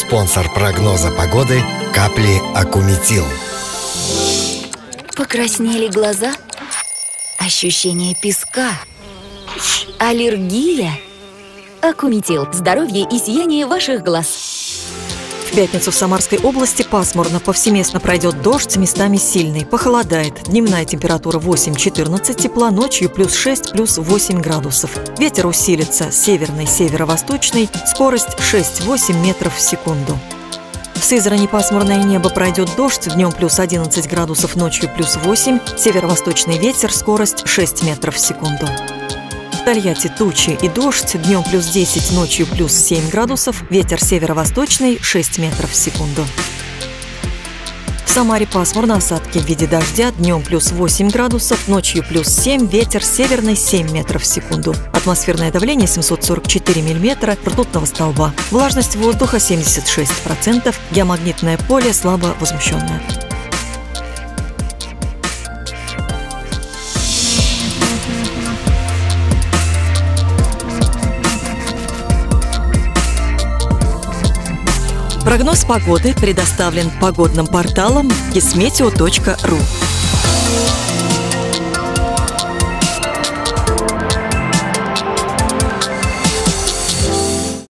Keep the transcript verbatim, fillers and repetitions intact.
Спонсор прогноза погоды – капли Акуметил. Покраснели глаза? Ощущение песка? Аллергия? Акуметил. Здоровье и сияние ваших глаз. В пятницу в Самарской области пасмурно, повсеместно пройдет дождь, местами сильный, похолодает. Дневная температура восемь-четырнадцать тепла, ночью плюс шесть, плюс восемь градусов. Ветер усилится, северный, северо-восточный, скорость шесть-восемь метров в секунду. В Сызрани пасмурное небо, пройдет дождь, днем плюс одиннадцать градусов, ночью плюс восемь, северо-восточный ветер, скорость шесть метров в секунду. В Тольятти тучи и дождь, днем плюс десять, ночью плюс семь градусов, ветер северо-восточный шесть метров в секунду. В Самаре пасмурно, осадки в виде дождя, днем плюс восемь градусов, ночью плюс семь, ветер северный семь метров в секунду. Атмосферное давление семьсот сорок четыре миллиметра ртутного столба. Влажность воздуха семьдесят шесть процентов, геомагнитное поле слабо возмущенное. Прогноз погоды предоставлен погодным порталом кисметео точка ру.